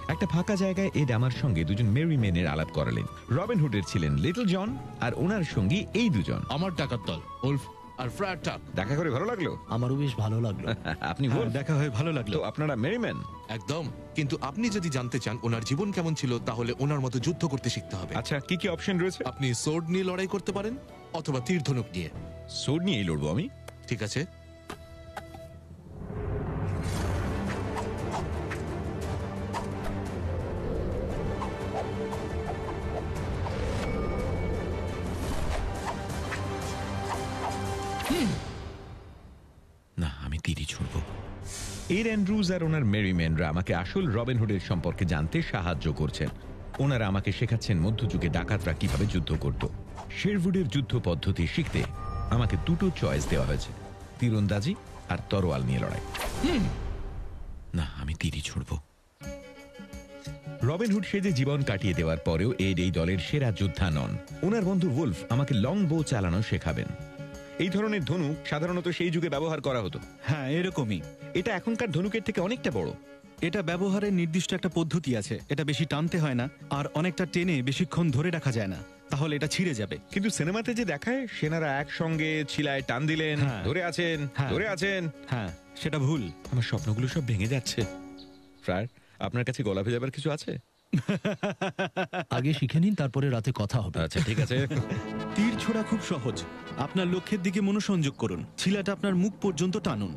একটা ফাঁকা জায়গায় এড আমার সঙ্গে দুজন মেরি মেনের আলাপ করালেন। রবিন হুডের ছিলেন লিটল জন, আর ওনার সঙ্গী এই দুজন। আমার ডাকাত দল উলফ আর ফ্রায়ার টাক। দেখা করে ভালো লাগলো। আমারও বেশ ভালো লাগলো। আপনি দেখা হয়ে ভালো লাগলো। তো আপনারা মেরিম্যান? একদম। কিন্তু আপনি যদি জানতে চান ওনার জীবন কেমন ছিল, তাহলে ওনার মতো যুদ্ধ করতে শিখতে হবে। আচ্ছা, কি কি অপশন রয়েছে? আপনি সোর্ড নিয়ে লড়াই করতে পারেন, অথবা তীর ধনুক নিয়ে। সোর্ড নিয়েই লড়বো আমি। ঠিক আছে। না, আমি তীরই ছুড়ব। এর অ্যান্ড্রুজ আর ওনার মেরিম্যানরা আমাকে আসল রবিন হুডের সম্পর্কে জানতে সাহায্য করছেন। ওনারা আমাকে শেখাচ্ছেন মধ্যযুগে ডাকাতরা কিভাবে যুদ্ধ করত। শেরউডের যুদ্ধ পদ্ধতি শিখতে আমাকে দুটো চয়েস দেওয়া হয়েছে, তীরন্দাজি আর তরোয়াল নিয়ে লড়াই। না, আমি তীরই ছুড়ব। রবিন হুড সেজে জীবন কাটিয়ে দেওয়ার পরেও এড এই দলের সেরা যোদ্ধা নন। ওনার বন্ধু উলফ আমাকে লং বো চালানো শেখাবেন। এই ধরনের ধনুক সাধারণত সেই যুগে ব্যবহার করা হতো। হ্যাঁ, এরকমই। এটা এখনকার ধনুকের থেকে অনেকটা বড়। এটা ব্যবহারের নির্দিষ্ট একটা পদ্ধতি আছে। এটা বেশি টানতে হয় না, আর অনেকটা টেনে বেশিক্ষণ ধরে রাখা যায় না, তাহলে এটা ছিঁড়ে যাবে। কিন্তু সিনেমাতে যে দেখায় সেনারা একসঙ্গে ছিলায় টান দিলেন, ধরে আছেন, ধরে আছেন। হ্যাঁ, সেটা ভুল। আমার স্বপ্নগুলো সব ভেঙে যাচ্ছে। ফ্রায়ার, আপনার কাছে গলা ভেজাবার কিছু আছে? আগে শিখে নিন, তারপরে রাতে কথা হবে। আচ্ছা, ঠিক আছে। তীর ছোড়া খুব সহজ। আপনার লক্ষ্যের দিকে মনোসংযোগ করুন, ছিলাটা আপনার মুখ পর্যন্ত টানুন।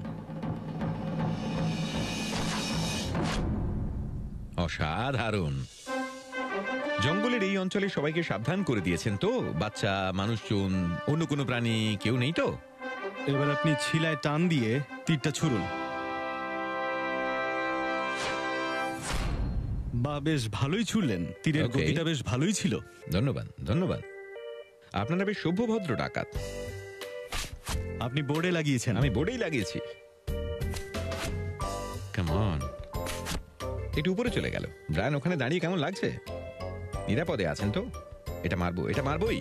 অসাধারণ। জঙ্গলের এই অঞ্চলে সবাইকে সাবধান করে দিয়েছেন তো? বাচ্চা, মানুষজন, অন্য কোনো প্রাণী কেউ নেই তো? এবার আপনি ছিলায় টান দিয়ে তীরটা ছুড়ুন। বা, বেশ ভালোই ছুড়লেন। তীরের গতিটা বেশ ভালোই ছিল। ধন্যবাদ, ধন্যবাদ। আপনারা বেশ সভ্যভদ্র ডাকাত। আপনি বোর্ডে লাগিয়েছেন। আমি বোর্ডেই লাগিয়েছি। Come on. একটু উপরে চলে গেল। ব্রায়ান, ওখানে দাঁড়িয়ে কেমন লাগছে? নিরাপদে আছেন তো? এটা মারবো, এটা মারবোই।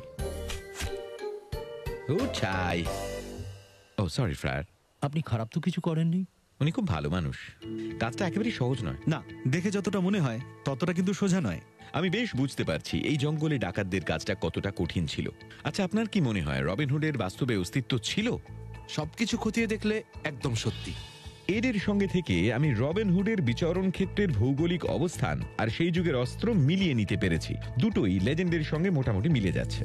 ও চাই। Oh sorry friar. আপনি খারাপ তো কিছু করেননি। উনি খুব ভালো মানুষ। কাজটা একেবারেই সহজ নয়। না, দেখে যতটা মনে হয় ততটা কিন্তু সোজা নয়। আমি বেশ বুঝতে পারছি এই জঙ্গলে ডাকাতদের কাজটা কতটা কঠিন ছিল। আচ্ছা, আপনার কি মনে হয় রবিন হুডের বাস্তবে অস্তিত্ব ছিল? সবকিছু খতিয়ে দেখলে একদম সত্যি। এডের সঙ্গে থেকে আমি রবিন হুডের বিচরণ ক্ষেত্রের ভৌগোলিক অবস্থান আর সেই যুগের অস্ত্র মিলিয়ে নিতে পেরেছি। দুটোই লেজেন্ডের সঙ্গে মোটামুটি মিলে যাচ্ছে।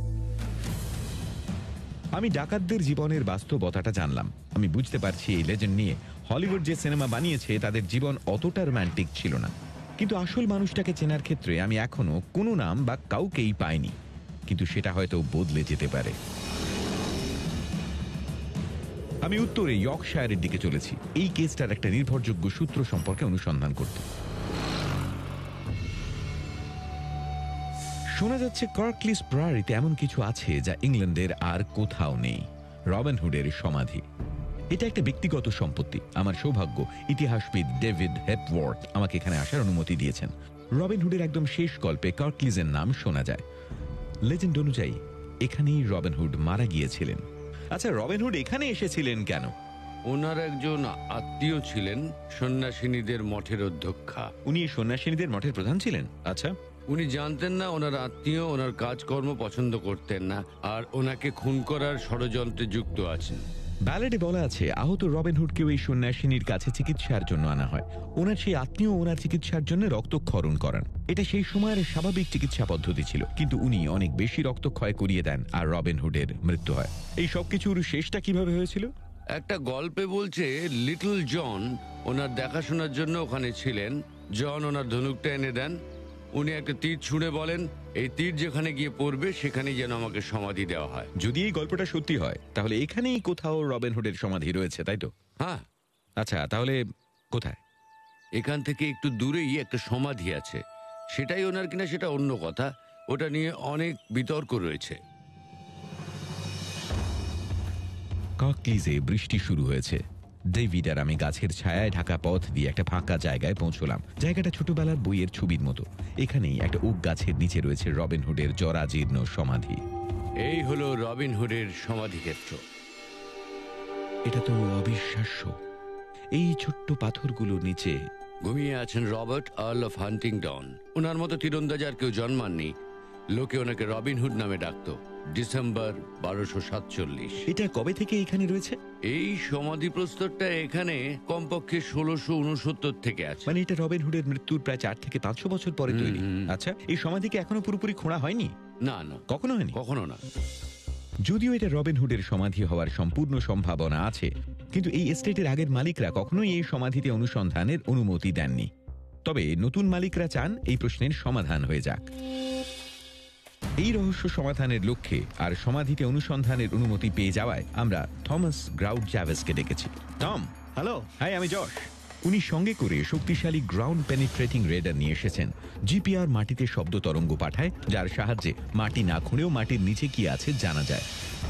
আমি ডাকাতদের জীবনের বাস্তবতাটা জানলাম। আমি বুঝতে পারছি এই লেজেন্ড নিয়ে হলিউড যে সিনেমা বানিয়েছে তাদের জীবন অতটা রোম্যান্টিক ছিল না। কিন্তু আসল মানুষটাকে চেনার ক্ষেত্রে আমি এখনো কোনো নাম বা কাউকেই পাইনি। কিন্তু সেটা হয়তো বদলে যেতে পারে। আমি উত্তরে ইয়র্কশায়ারের দিকে চলেছি এই কেসটার একটা নির্ভরযোগ্য সূত্র সম্পর্কে অনুসন্ধান করতে। শোনা যাচ্ছে কার্কলিস প্রায়ারিতে এমন কিছু আছে যা ইংল্যান্ডের আর কোথাও নেই। রবিন হুডের সমাধি। এটা একটা ব্যক্তিগত সম্পত্তি। আমার সৌভাগ্য ইতিহাসবিদ ডেভিড হেপওয়ার্থ আমাকে এখানে আসার অনুমতি দিয়েছেন। রবিন হুডের একদম শেষ গল্পে কার্কলিসের নাম শোনা যায়। লেজেন্ড অনুযায়ী এখানেই রবিন হুড মারা গিয়েছিলেন। আচ্ছা, রবিন হুড এখানে এসেছিলেন কেন? ওনার একজন আত্মীয় ছিলেন সন্ন্যাসিনীদের মঠের অধ্যক্ষা। উনি সন্ন্যাসিনীদের মঠের প্রধান ছিলেন? আচ্ছা। উনি জানতেন না ওনার আত্মীয় ওনার কাজকর্ম পছন্দ করতেন না, আর ওনাকে খুন করার ষড়যন্ত্রে যুক্ত আছেন। ব্যালেডে বলা আছে আহত রবিন হুডকেও এই সন্ন্যাসিনীর কাছে চিকিৎসার জন্য আনা হয়। ওনার সেই আত্মীয় ওনার চিকিৎসার জন্য রক্তক্ষরণ করান। এটা সেই সময়ের স্বাভাবিক চিকিৎসা পদ্ধতি ছিল, কিন্তু উনি অনেক বেশি রক্তক্ষয় করিয়ে দেন আর রবিন হুডের মৃত্যু হয়। এই সবকিছুর শেষটা কিভাবে হয়েছিল? একটা গল্পে বলছে লিটল জন ওনার দেখাশোনার জন্য ওখানে ছিলেন। জন ওনার ধনুকটা এনে দেন। উনি একটা তীর ছুঁড়ে বলেন, এই তীর যেখানে গিয়ে পড়বে সেখানেই যেন আমাকে সমাধি দেওয়া হয়। যদি এই গল্পটা সত্যি হয় তাহলে এখানেই কোথাও রবিন হুডের সমাধি রয়েছে, তাই তো? হ্যাঁ। আচ্ছা, তাহলে কোথায়? এখান থেকে একটু দূরেই একটা সমাধি আছে। সেটাই ওনার কিনা সেটা অন্য কথা, ওটা নিয়ে অনেক বিতর্ক রয়েছে। কার্কলিসে বৃষ্টি শুরু হয়েছে। ডেভিড আর আমি গাছের ছায়ায় ঢাকা পথ দিয়ে একটা ফাঁকা জায়গায় পৌঁছলাম। জায়গাটা ছোটবেলার বইয়ের ছবির মতো। এখানেই একটা ওক গাছের নিচে রয়েছে রবিন হুডের জরাজীর্ণ সমাধি। এই হলো রবিন হুডের সমাধিক্ষেত্র। এটা তো অবিশ্বাস্য। এই ছোট্ট পাথরগুলোর নিচে ঘুমিয়ে আছেন রবার্ট আর্ল অফ হান্টিংডন। ওনার মতো তীরন্দাজ আর কেউ জন্মাননি। লোকে ওনাকে রবিনহুড নামে ডাকতো। ডিসেম্বর 1247। এটা কবে থেকে এখানে রয়েছে? এই সমাধি প্রস্তরটা এখানে কমপক্ষে 1669 থেকে আছে। মানে এটা রবিন হুডের মৃত্যুর প্রায় 4 থেকে 500 বছর পরে তৈরি। আচ্ছা, এই সমাধিকে এখনো পুরোপুরি খোঁড়া হয়নি? না না, কখনো হয়নি? কখনো না। যদিও এটা রবিন হুডের সমাধি হওয়ার সম্পূর্ণ সম্ভাবনা আছে, কিন্তু এই এস্টেটের আগের মালিকরা কখনোই এই সমাধিতে অনুসন্ধানের অনুমতি দেননি। তবে নতুন মালিকরা চান এই প্রশ্নের সমাধান হয়ে যাক। এই রহস্য সমাধানের লক্ষ্যে আর সমাধিতে অনুসন্ধানের অনুমতি পেয়ে যাওয়ায় আমরা থমাস গ্রাউড জ্যাভেসকে ডেকেছি। টম। হ্যালো। হাই, আমি যশ। উনি সঙ্গে করে শক্তিশালী গ্রাউন্ড পেনিট্রেটিং রেডার নিয়ে এসেছেন। জিপিআর মাটিতে শব্দ তরঙ্গ পাঠায়, যার সাহায্যে মাটি না খুঁড়েও মাটির নিচে কি আছে জানা যায়।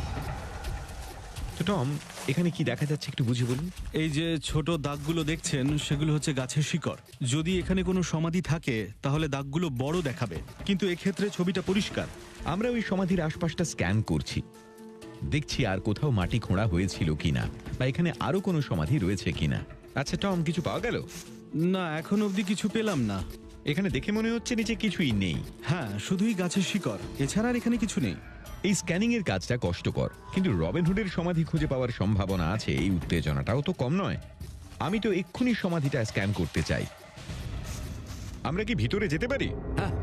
তো টম, এখানে কি দেখা যাচ্ছে একটু বুঝে বলুন। এই যে ছোট দাগগুলো দেখছেন, সেগুলো হচ্ছে গাছের শিকড়। যদি এখানে কোনো সমাধি থাকে তাহলে দাগগুলো বড় দেখাবে, কিন্তু এক্ষেত্রে ছবিটা পরিষ্কার। আমরা ওই সমাধির আশপাশটা স্ক্যান করছি, দেখছি আর কোথাও মাটি খোঁড়া হয়েছিল কিনা, বা এখানে আরো কোনো সমাধি রয়েছে কিনা। আচ্ছা টম, কিছু পাওয়া গেল? না, এখন অবধি কিছু পেলাম না। এখানে দেখে মনে হচ্ছে নিচে কিছুই নেই। হ্যাঁ, শুধুই গাছের শিকড়, এছাড়া আর এখানে কিছু নেই। এই স্ক্যানিং এর কাজটা কষ্টকর, কিন্তু রবিন হুডের সমাধি খুঁজে পাওয়ার সম্ভাবনা আছে, এই উত্তেজনাটাও তো কম নয়। আমি তো এক্ষুনি সমাধিটা স্ক্যান করতে চাই। আমরা কি ভিতরে যেতে পারি? হ্যাঁ।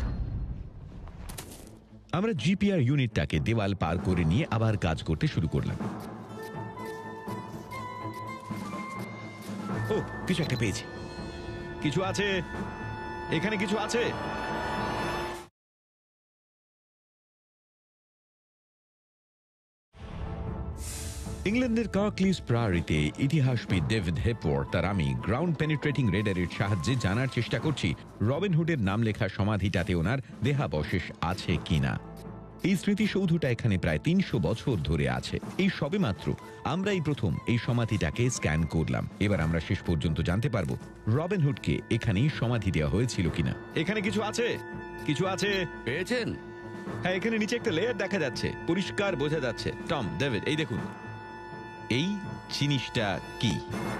আমরা জিপিআর ইউনিটটাকে দেওয়াল পার করে নিয়ে আবার কাজ করতে শুরু করলাম। ও, কিছু একটা পেয়েছি। কিছু আছে এখানে, কিছু আছে। ইংল্যান্ডের কার্কলিস প্রায়ারিতে ইতিহাসবিদ ডেভিড হেপওয়ার্থ আর আমি গ্রাউন্ড পেনিট্রেটিং রেডারের সাহায্যে জানার চেষ্টা করছি রবিন হুডের নাম লেখা সমাধিটাতে ওনার দেহাবশেষ আছে কিনা। এই স্মৃতিসৌধটা এখানে প্রায় 300 বছর ধরে আছে। এই সবেমাত্র আমরা এই প্রথম এই সমাধিটাকে স্ক্যান করলাম। এবার আমরা শেষ পর্যন্ত জানতে পারবো রবিন হুডকে এখানেই সমাধি দেওয়া হয়েছিল কিনা। এখানে কিছু আছে, কিছু আছে। পেয়েছেন? হ্যাঁ, এখানে নিচে একটা লেয়ার দেখা যাচ্ছে, পরিষ্কার বোঝা যাচ্ছে। টম, ডেভিড, এই দেখুন, এই জিনিসটা কি?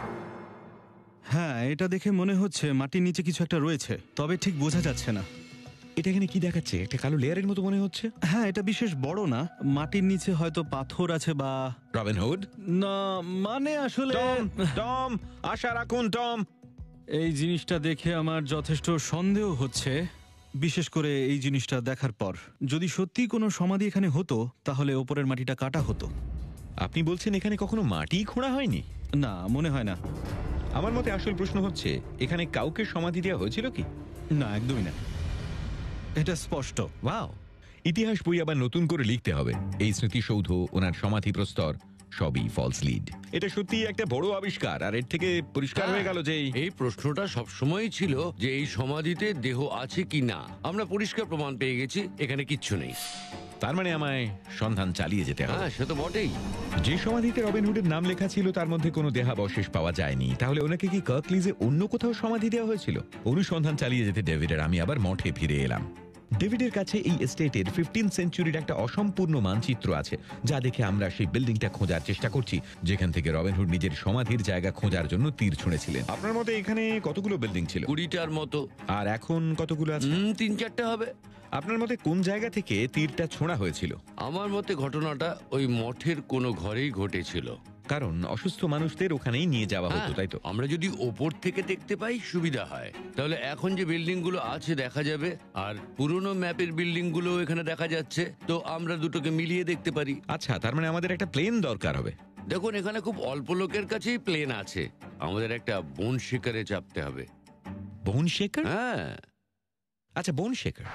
হ্যাঁ, এটা দেখে মনে হচ্ছে মাটির নিচে কিছু একটা রয়েছে, তবে ঠিক বোঝা যাচ্ছে না। এটা এখানে কি দেখাচ্ছে? একটা কালো লেয়ারের মতো মনে হচ্ছে। হ্যাঁ, এটা বিশেষ বড় না। মাটির নিচে হয়তো পাথর আছে বা রবিন হুড? না, মানে আসলে টম, টম, আশা রাখুন টম। এই জিনিসটা দেখে আমার যথেষ্ট সন্দেহ হচ্ছে, বিশেষ করে এই জিনিসটা দেখার পর। যদি সত্যি কোনো সমাধি এখানে হতো তাহলে ওপরের মাটিটা কাটা হতো। আপনি বলছেন এখানে কখনো মাটি খোঁড়া হয়নি? না, মনে হয় না। আমার মতে আসল প্রশ্ন হচ্ছে এখানে কাউকে সমাধি দেওয়া হয়েছিল কি? না, একদমই না। এটা স্পষ্ট। ওয়াও, ইতিহাস বই আবার নতুন করে লিখতে হবে। এই স্মৃতিসৌধ, ওনার সমাধি প্রস্তর, সবই ফলস লিড। এটা সত্যি একটা বড় আবিষ্কার, আর এর থেকে পরিষ্কার হয়ে গেল যে এই প্রশ্নটা সবসময়ই ছিল যে এই সমাধিতে দেহ আছে কি না। আমরা পরিষ্কার প্রমাণ পেয়ে গেছি, এখানে কিচ্ছু নেই। তার মানে আমায় সন্ধান চালিয়ে যেতে হবে। হ্যাঁ, সে তো বটেই। যে সমাধিতে রবিন হুডের নাম লেখা ছিল তার মধ্যে কোনো দেহাবশেষ পাওয়া যায়নি, তাহলে ওনাকে কি কার্কলিজে অন্য কোথাও সমাধি দেওয়া হয়েছিল? অনুসন্ধান চালিয়ে যেতে ডেভিডের আমি আবার মঠে ফিরে এলাম। ডেভিডের কাছে এই এস্টেটের 15th সেঞ্চুরির একটা অসম্পূর্ণ মানচিত্র আছে, যা দেখে আমরা সেই বিল্ডিংটা খোঁজার চেষ্টা করছি যেখান থেকে রবিন হুড নিজের সমাধির জায়গা খোঁজার জন্য তীর ছুঁড়েছিলেন। আপনার মতে এখানে কতগুলো বিল্ডিং ছিল? 20টার মতো। আর এখন কতগুলো আছে? 3-4টে হবে। আপনার মতে কোন জায়গা থেকে তীরটা ছোঁড়া হয়েছিল? আমার মতে ঘটনাটা ওই মঠের কোনো ঘরেই ঘটেছিল। কারণ অসুস্থ মানুষদের ওখানেই নিয়ে যাওয়া হতো, তাই তো? আমরা যদি ওপর থেকে দেখতে পাই সুবিধা হয়। তাহলে এখন যে বিল্ডিং গুলো আছে দেখা যাবে, আর পুরনো ম্যাপের বিল্ডিং গুলো এখানে দেখা যাচ্ছে, তো আমরা দুটোকে মিলিয়ে দেখতে পারি। আচ্ছা, তার মানে আমাদের একটা প্লেন দরকার হবে। দেখুন, এখানে খুব অল্প লোকের কাছেই প্লেন আছে। আমাদের একটা বোন শিকারে চাপতে হবে। বোন শেকার? হ্যাঁ। আচ্ছা, বোন শেকার।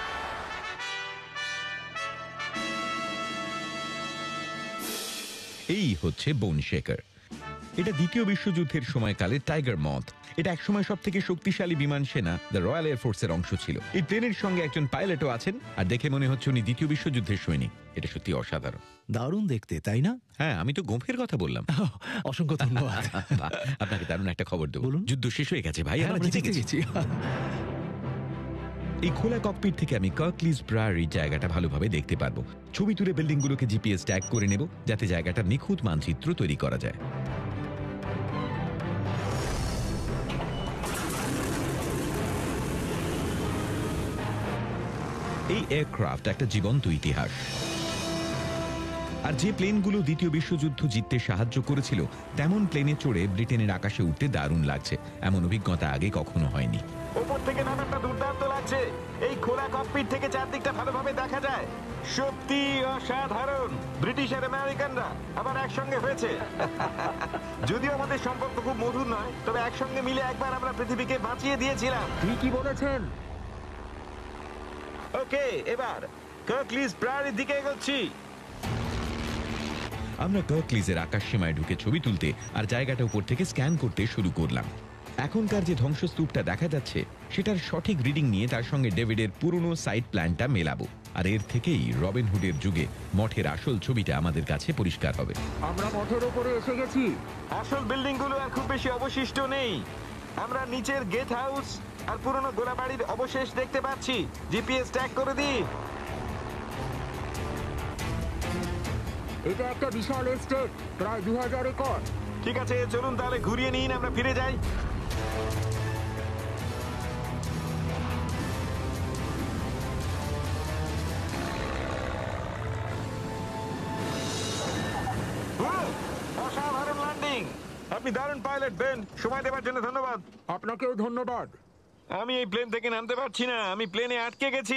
এই হচ্ছে বোন শেকার। এটা দ্বিতীয় বিশ্বযুদ্ধের সময়কালে টাইগার মথ। এটা একসময় সব থেকে শক্তিশালী বিমান সেনা দ্য রয়্যাল এয়ারফোর্সের অংশ ছিল। এই প্লেনের সঙ্গে একজন পাইলটও আছেন, আর দেখে মনে হচ্ছে উনি দ্বিতীয় বিশ্বযুদ্ধের সৈনিক। এটা সত্যি অসাধারণ। দারুণ দেখতে, তাই না? হ্যাঁ, আমি তো গোঁফের কথা বললাম। অসংখ্য ধন্যবাদ। আপনাকে দারুণ একটা খবর দেবো। বলুন। যুদ্ধ শেষ হয়ে গেছে ভাই, হ্যাঁ, আমরা জিতে গেছি। এই খোলা ককপিট থেকে আমি কার্কলিজ প্রায়ারি জায়গাটা ভালোভাবে দেখতে পারবো। ছবি তুলে বিল্ডিংগুলোকে জিপিএস ট্যাগ করে নেব, যাতে জায়গাটার নিখুঁত মানচিত্র তৈরি করা যায়। এই এয়ারক্রাফট একটা জীবন্ত ইতিহাস। আর যে প্লেনগুলো দ্বিতীয় বিশ্বযুদ্ধ জিততে সাহায্য করেছিল তেমন প্লেনে চড়ে ব্রিটেনের আকাশে উঠতে দারুণ লাগছে। এমন অভিজ্ঞতা আগে কখনো হয়নি। উপর থেকে নানাটা দুর্দান্ত লাগছে। এই খোলা ককপিট থেকে চারদিকটা ভালোভাবে দেখা যায়। সত্যি অসাধারণ। ব্রিটিশ আর আমেরিকানরা আবার একসঙ্গে হয়েছে। যদিও আমাদের সম্পর্ক খুব মধুর নয়, তবে একসঙ্গে মিলে একবার আমরা পৃথিবীকে বাঁচিয়ে দিয়েছিলাম। ঠিকই বলেছেন। ওকে, এবার কার্কলিস প্রায়ারের দিকে এগোচ্ছি। আমরা কার্কলিজের আকাশ সীমায় ঢুকে ছবি তুলতে আর জায়গাটা উপর থেকে স্ক্যান করতে শুরু করলাম। এখনকার যে ধ্বংসস্তূপটা দেখা যাচ্ছে সেটার সঠিক রিডিং নিয়ে তার সঙ্গে ডেভিডের পুরনো সাইট প্ল্যানটা মেলাবো, আর এর থেকেই রবিনহুডের যুগে মঠের আসল ছবিটা আমাদের কাছে পরিষ্কার হবে। আমরা মঠের উপরে এসে গেছি। আসল বিল্ডিং গুলো আর খুব বেশি অবশিষ্ট নেই। আমরা নিচের গেট হাউস আর পুরনো গোলাবাড়ির অবশেষ দেখতে পাচ্ছি। জিপিএস ট্যাগ করে দিই। এটা একটা বিশাল এস্টেট, প্রায় 2000 একর। ঠিক আছে, চলুন তাহলে ঘুরিয়ে নিন, আমরা ফিরে যাই। অসাধারণ ল্যান্ডিং। আপনি দারুণ পাইলট বেন। সময় দেওয়ার জন্য ধন্যবাদ। আপনাকেও ধন্যবাদ। আমি এই প্লেন থেকে নামতে পারছি না, আমি প্লেনে আটকে গেছি।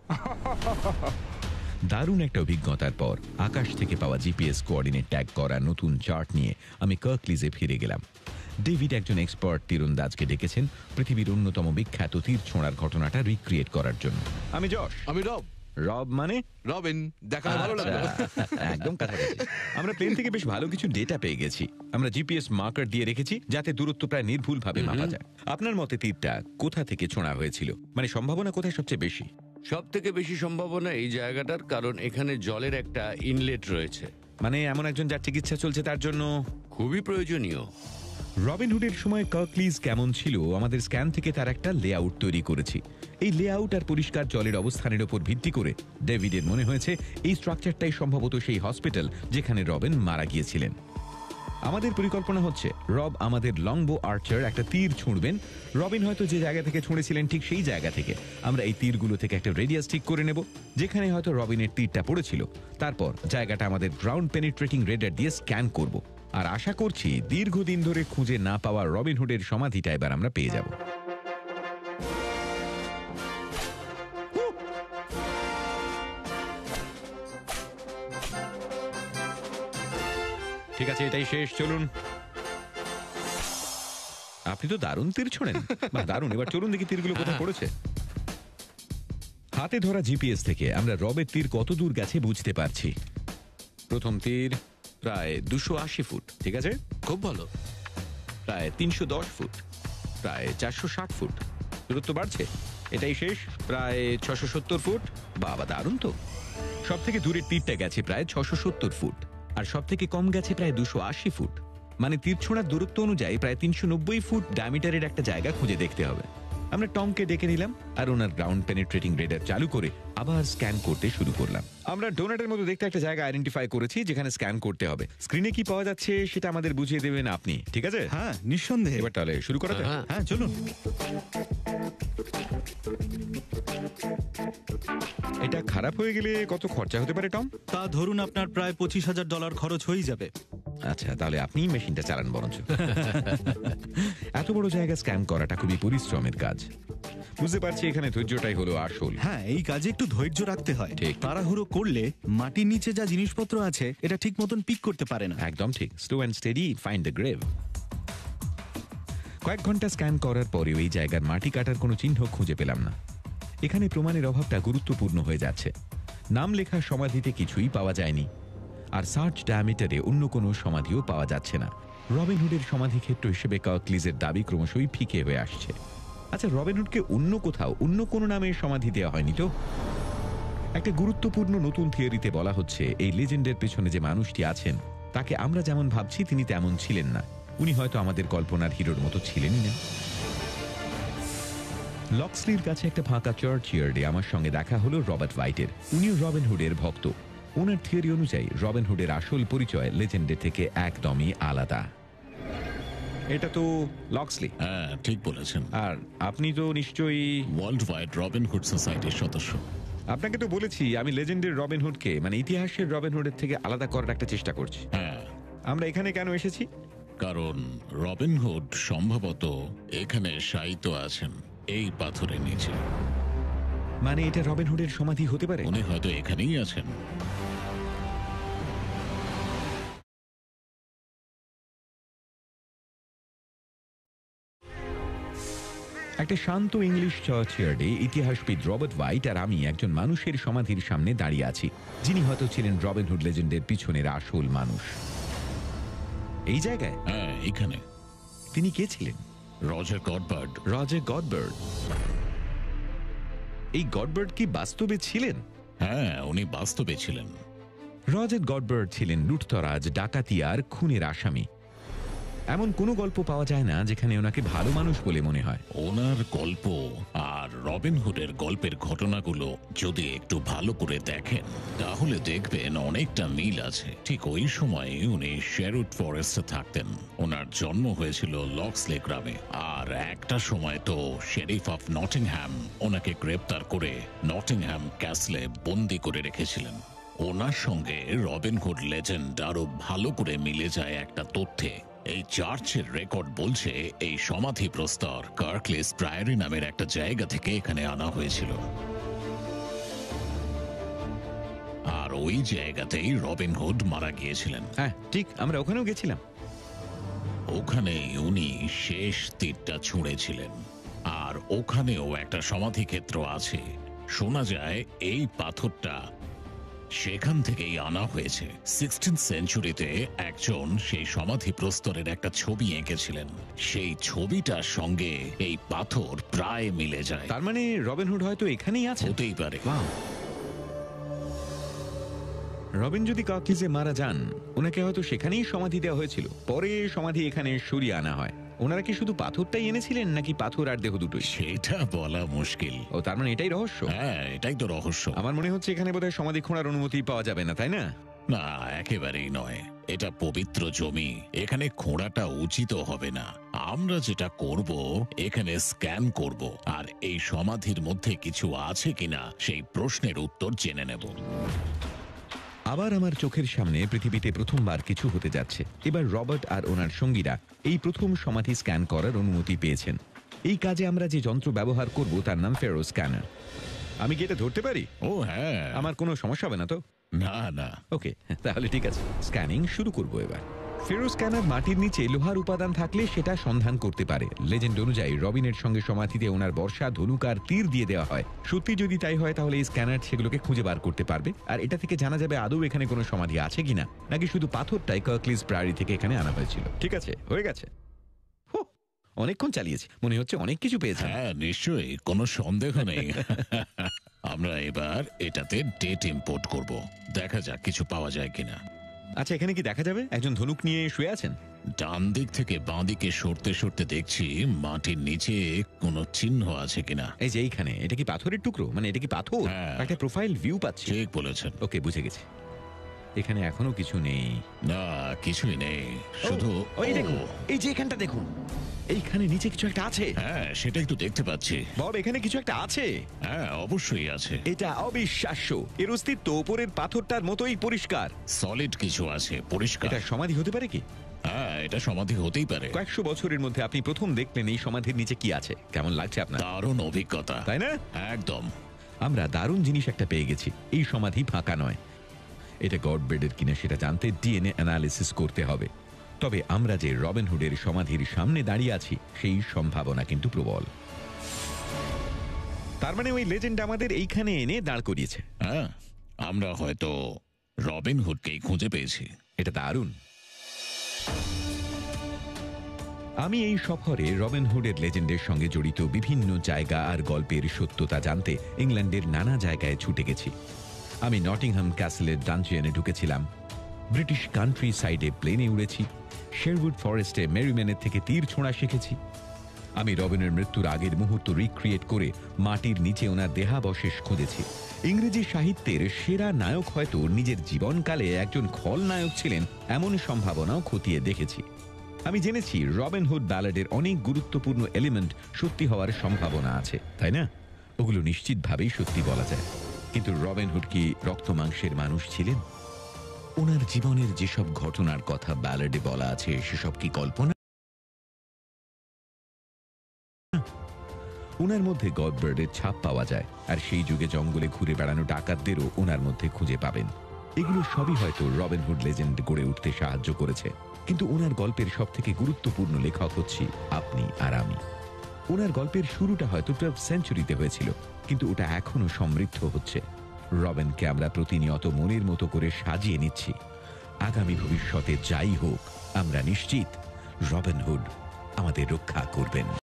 দারুণ একটা অভিজ্ঞতার পর আকাশ থেকে পাওয়া জিপিএস কোঅর্ডিনেট ট্যাগ করা নতুন চার্ট নিয়ে আমি কার্কলিজে ফিরে গেলাম। ডেভিড একজন এক্সপার্ট তীরন্দাজকে ডেকেছেন পৃথিবীর অন্যতম বিখ্যাত তীর ছোঁড়ার ঘটনাটা রিক্রিয়েট করার জন্য। আমি যশ। আমি রব। রব মানে রবিন, দেখা হয়ে ভালো লাগলো। একদম কাছাকাছি। আমরা প্লেন থেকে বেশ ভালো কিছু ডেটা পেয়ে গেছি। আমরা জিপিএস মার্কার দিয়ে রেখেছি যাতে দূরত্ব প্রায় নির্ভুলভাবে মাপা যায়। আপনার মতে তীরটা কোথা থেকে ছোঁড়া হয়েছিল, মানে সম্ভাবনা কোথায় সবচেয়ে বেশি? সব থেকে বেশি সম্ভাবনা এই জায়গাটার, কারণ এখানে জলের একটা ইনলেট রয়েছে। মানে এমন একজন যার চিকিৎসা চলছে তার জন্য খুবই প্রয়োজনীয়। রবিনহুডের সময় কার্কলিজ কেমন ছিল আমাদের স্ক্যান থেকে তার একটা লেআউট তৈরি করেছি। এই লেআউট আর পরিষ্কার জলের অবস্থানের উপর ভিত্তি করে ডেভিডের মনে হয়েছে এই স্ট্রাকচারটাই সম্ভবত সেই হসপিটাল যেখানে রবিন মারা গিয়েছিলেন। আমাদের পরিকল্পনা হচ্ছে রব আমাদের লংবো আর্চার একটা তীর ছুঁড়বেন। রবিন হয়তো যে জায়গা থেকে ছুঁড়েছিলেন ঠিক সেই জায়গা থেকে আমরা এই তীরগুলো থেকে একটা রেডিয়াস ঠিক করে নেব যেখানে হয়তো রবিনের তীরটা পড়েছিল। তারপর জায়গাটা আমাদের গ্রাউন্ড পেনিট্রেটিং রেডার দিয়ে স্ক্যান করব, আর আশা করছি দীর্ঘদিন ধরে খুঁজে না পাওয়া রবিনহুডের সমাধিটা এবার আমরা পেয়ে যাব। ঠিক আছে, এটাই শেষ, চলুন। আপনি তো দারুণ তীর ছোঁড়েন। বাহ, দারুণ। এবার চলুন দেখি তীরগুলো কোথায় পড়েছে। হাতে ধরা জিপিএস থেকে আমরা রবের তীর কত দূর গেছে বুঝতে পারছি। প্রথম তীর প্রায় 280 ফুট, ঠিক আছে, খুব ভালো। প্রায় 310 ফুট, প্রায় 460 ফুট। দূরত্ব বাড়ছে। এটাই শেষ, প্রায় 670 ফুট। বাবা, দারুণ তো। সব থেকে দূরের তীরটা গেছে প্রায় 670 ফুট, আর সব থেকে কম গেছে প্রায় 280 ফুট। মানে তীর ছোঁড়ার দূরত্ব অনুযায়ী প্রায় 390 ফুট ডায়ামিটারের একটা জায়গা খুঁজে দেখতে হবে। আমরা টমকে ডেকে নিলাম আর ওনার গ্রাউন্ড পেনিট্রেটিং রেডার চালু করে আবার স্ক্যান করতে শুরু করলাম। আমরা ডোনাটের মতো দেখতে একটা জায়গা আইডেন্টিফাই করেছি যেখানে স্ক্যান করতে হবে। স্ক্রিনে কি পাওয়া যাচ্ছে সেটা আমাদের বুঝিয়ে দেবেন আপনি, ঠিক আছে? হ্যাঁ, নিঃসন্দেহে। এবার তাহলে শুরু করা যাক। হ্যাঁ, চলুন। এটা খারাপ হয়ে গেলে কত খরচা হতে পারে টম? তা ধরুন আপনার প্রায় $25,000 খরচ হয়ে যাবে। আচ্ছা, তাহলে আপনিই মেশিনটা চালান বরঞ্চ। এত বড় জায়গা স্ক্যান করাটা খুবই পরিশ্রমের কাজ। বুঝতে পারছি এখানে ধৈর্যটাই হলো আসল। হ্যাঁ, এই কাজে একটু ধৈর্য রাখতে হয়। ঠিক। তাড়াহুড়ো করলে মাটির নিচে যা জিনিসপত্র আছে এটা ঠিক মতন পিক করতে পারে না। একদম ঠিক। Slow and steady, find the grave. কয়েক ঘন্টা স্ক্যান করার পরেও এই জায়গার মাটি কাটার কোনো চিহ্ন খুঁজে পেলাম না। এখানে প্রমাণের অভাবটা গুরুত্বপূর্ণ হয়ে যাচ্ছে। নাম লেখা সমাধিতে কিছুই পাওয়া যায়নি, আর সার্চ ডায়ামিটারে অন্য কোনো সমাধিও পাওয়া যাচ্ছে না। রবিনহুডের সমাধি ক্ষেত্র হিসেবে কার্কলিজের দাবি ক্রমশই ফিকে হয়ে আসছে। আচ্ছা, রবিনহুডকে অন্য কোথাও অন্য কোনো নামে সমাধি দেওয়া হয়নি তো? একটা গুরুত্বপূর্ণ নতুন থিওরিতে বলা হচ্ছে এই লেজেন্ডের পেছনে যে মানুষটি আছেন তাকে আমরা যেমন ভাবছি তিনি তেমন ছিলেন না। উনি হয়তো আমাদের কল্পনার হিরোর মতো ছিলেনই না। লক্সলির কাছে একটা ফাঁকা চার্চইয়ার্ডে আমার সঙ্গে দেখা হলো রবার্ট হোয়াইটের। উনিও রবিনহুডের ভক্ত। ওনার থিওরি অনুযায়ী রবিনহুডের আসল পরিচয় লেজেন্ডের থেকে একদমই আলাদা। এটা তো লক্সলি। হ্যাঁ, ঠিক বলেছেন। আর আপনি তো নিশ্চয়ই ওয়ার্ল্ড ওয়াইড রবিনহুড সোসাইটির সদস্য। আপনাকে তো বলেছি আমি লেজেন্ডের রবিনহুডকে মানে ইতিহাসের রবিনহুডের থেকে আলাদা করার একটা চেষ্টা করছি। হ্যাঁ, আমরা এখানে কেন এসেছি? কারণ রবিনহুড সম্ভবত এখানে শায়িত আছেন এই পাথরের নিচে। মানে এটা রবিনহুডের সমাধি হতে পারে? উনি হয়তো এখানেই আছেন। একটা শান্ত ইংলিশ চার্চয়ার্ডে ইতিহাসবিদ রবার্ট হোয়াইট আর আমি একজন মানুষের সমাধির সামনে দাঁড়িয়ে আছি, যিনি হয়তো ছিলেন রবিনহুড লেজেন্ডের পিছনের আসল মানুষ। এই জায়গায়? হ্যাঁ, এখানে। তিনি কে ছিলেন? Roger Godberd. Roger Godberd. এই গডবার্ড কি বাস্তবে ছিলেন? হ্যাঁ, উনি বাস্তবে ছিলেন। রজার গডবার্ড ছিলেন লুটতরাজ, ডাকাতি আর খুনের আসামি। এমন কোনো গল্প পাওয়া যায় না যেখানে ওনাকে ভালো মানুষ বলে মনে হয়। ওনার গল্প আর রবিনহুডের গল্পের ঘটনাগুলো যদি একটু ভালো করে দেখেন তাহলে দেখবেন অনেকটা মিল আছে। ঠিক ওই সময়ে উনি শেরউড ফরেস্টে থাকতেন। ওনার জন্ম হয়েছিল লক্সলে গ্রামে। আর একটা সময় তো শেরিফ অফ নটিংহ্যাম ওনাকে গ্রেপ্তার করে নটিংহ্যাম ক্যাসলে বন্দি করে রেখেছিলেন। ওনার সঙ্গে রবিনহুড লেজেন্ড আরো ভালো করে মিলে যায় একটা তথ্যে। এই চার্চের রেকর্ড বলছে এই সমাধি প্রস্তর কার্কলিস প্রায়রি নামের একটা জায়গা থেকে এখানে আনা হয়েছিল, আর ওই জায়গাতেই রবিনহুড মারা গিয়েছিলেন। হ্যাঁ ঠিক, আমরা ওখানেও গেছিলাম। ওখানেই উনি শেষ তীরটা ছুঁড়েছিলেন। আর ওখানেও একটা সমাধি ক্ষেত্র আছে। শোনা যায় এই পাথরটা সেখান থেকেই আনা হয়েছে। 16th সেঞ্চুরিতে একজন সেই সমাধি প্রস্তরের একটা ছবি এঁকেছিলেন। সেই ছবিটার সঙ্গে এই পাথর প্রায় মিলে যায়। তার মানে রবিনহুড হয়তো এখানেই আছে। হতেই পারে। রবিন যদি কার্কলিসে মারা যান, ওনাকে হয়তো সেখানেই সমাধি দেওয়া হয়েছিল। পরে সমাধি এখানে সরিয়ে আনা হয়। ওনারা কি শুধু পাথরটাই এনেছিলেন নাকি পাথর আর দেহ দুটোই? সেটা বলা মুশকিল। ও, তার মানে এটাই রহস্য। হ্যাঁ, এটাই তো রহস্য। আমার মনে হচ্ছে এখানে বোধহয় সমাধি খোঁড়ার অনুমতি পাওয়া যাবে না, তাই না? না, একেবারেই নয়। এটা পবিত্র জমি, এখানে খোঁড়াটা উচিত হবে না। আমরা যেটা করব, এখানে স্ক্যান করব আর এই সমাধির মধ্যে কিছু আছে কিনা সেই প্রশ্নের উত্তর জেনে নেব। আবার আমার চোখের সামনে পৃথিবীতে প্রথমবার কিছু হতে যাচ্ছে। এবার রবার্ট আর ওনার সঙ্গীরা এই প্রথম সমাধি স্ক্যান করার অনুমতি পেয়েছেন। এই কাজে আমরা যে যন্ত্র ব্যবহার করব তার নাম ফেরো স্ক্যানার। আমি কি এটা ধরতে পারি? ও হ্যাঁ। আমার কোনো সমস্যা হবে না তো? না না। ওকে, তাহলে ঠিক আছে, স্ক্যানিং শুরু করব এবার। ফেরো স্ক্যানার মাটির নিচে লোহার উপাদান থাকলে সেটা সন্ধান করতে পারে। লেজেন্ড অনুযায়ী রবিনের সঙ্গে সমাধিতে ওনার বর্ষা, ধনুক আর তীর দিয়ে দেওয়া হয়। সত্যি যদি তাই হয় তাহলে এই স্ক্যানার সেগুলোকে খুঁজে বার করতে পারবে, আর এটা থেকে জানা যাবে আদৌ এখানে কোনো সমাধি আছে কিনা, নাকি শুধু পাথরটাই কার্কলিস প্রায়রি থেকে এখানে আনা হয়েছিল। ঠিক আছে, হয়ে গেছে। অনেকক্ষণ চালিয়েছি, মনে হচ্ছে অনেক কিছু পেয়েছে। হ্যাঁ নিশ্চয়ই, কোনো সন্দেহ নেই। আমরা এবার এটাতে ডেট ইম্পোর্ট করব, দেখা যাক কিছু পাওয়া যায় কিনা। আচ্ছা, এখানে কি দেখা যাবে একজন ধনুক নিয়ে শুয়ে আছেন? ডান দিক থেকে বাঁ দিকে সরতে সরতে দেখছি মাটির নিচে কোনো চিহ্ন আছে কিনা। এই যে এইখানে, এটা কি পাথরের টুকরো? মানে এটা কি পাথর? হ্যাঁ। একটা প্রোফাইল ভিউ পাচ্ছি। ঠিক বলেছেন। ওকে, বুঝে গেছি। এখানে এখনো কিছু নেই। না, কিছুই নেই, শুধু ওই দেখুন, এই যে এখানটা দেখুন, এইখানে নিচে কিছু একটা আছে। হ্যাঁ, সেটাই তো দেখতে পাচ্ছি। বব, এখানে কিছু একটা আছে। হ্যাঁ, অবশ্যই আছে। এটা অবিশ্বাস্য। এর অস্তিত্ব উপরের পাথরটার মতোই পরিষ্কার। সলিড কিছু আছে, পরিষ্কার। এটা সমাধি হতে পারে কি? হ্যাঁ, এটা সমাধি হতেই পারে। কয়েকশো বছরের মধ্যে আপনি প্রথম দেখলেন এই সমাধির নিচে কি আছে। কেমন লাগছে আপনার? দারুণ অভিজ্ঞতা, তাই না? একদম। আমরা দারুণ জিনিস একটা পেয়ে গেছি। এই সমাধি ফাঁকা নয়। এটা গডবার্ডের কিনা সেটা জানতে ডিএনএ অ্যানালিসিস করতে হবে। তবে আমরা যে রবিনহুডের সমাধির সামনে দাঁড়িয়ে আছি সেই সম্ভাবনা কিন্তু প্রবল। তার মানে ওই লেজেন্ড আমাদের এইখানে এনে দাঁড় করিয়েছে। হ্যাঁ, আমরা হয়তো রবিনহুডকেই খুঁজে পেয়েছি। এটা দারুণ। আমি এই সফরে রবিনহুডের লেজেন্ডের সঙ্গে জড়িত বিভিন্ন জায়গা আর গল্পের সত্যতা জানতে ইংল্যান্ডের নানা জায়গায় ছুটে গেছি। আমি নটিংহাম ক্যাসেলের ডানজিয়নে ঢুকেছিলাম, ব্রিটিশ কান্ট্রি সাইডে প্লেনে উড়েছি, শেরউড ফরেস্টে মেরিম্যানের থেকে তীর ছোঁড়া শিখেছি। আমি রবিনের মৃত্যুর আগের মুহূর্ত রিক্রিয়েট করে মাটির নিচে ওনার দেহাবশেষ খুঁজেছি। ইংরেজি সাহিত্যের সেরা নায়ক হয়তো নিজের জীবনকালে একজন খলনায়ক ছিলেন এমন সম্ভাবনাও খতিয়ে দেখেছি। আমি জেনেছি রবিনহুড ব্যালাডের অনেক গুরুত্বপূর্ণ এলিমেন্ট সত্যি হওয়ার সম্ভাবনা আছে, তাই না? ওগুলো নিশ্চিতভাবেই সত্যি বলা যায়। কিন্তু রবিনহুড কি রক্ত মাংসের মানুষ ছিলেন? ওনার জীবনের যেসব ঘটনার কথা ব্যালেডে বলা আছে সেসব কি কল্পনা? ওনার মধ্যে গডবার্ডের ছাপ পাওয়া যায়, আর সেই যুগে জঙ্গলে ঘুরে বেড়ানো ডাকাতদেরও ওনার মধ্যে খুঁজে পাবেন। এগুলো সবই হয়তো রবিনহুড লেজেন্ড গড়ে উঠতে সাহায্য করেছে, কিন্তু ওনার গল্পের সব থেকে গুরুত্বপূর্ণ লেখক হচ্ছি আপনি আর আমি। ওনার গল্পের শুরুটা হয়তো 12th সেঞ্চুরিতে হয়েছিল, কিন্তু ওটা এখনো সমৃদ্ধ হচ্ছে। রবিনকে আমরা প্রতিনিয়ত মনের মতো করে সাজিয়ে নিচ্ছি। আগামী ভবিষ্যতে যাই হোক, আমরা নিশ্চিত রবিনহুড আমাদের রক্ষা করবেন।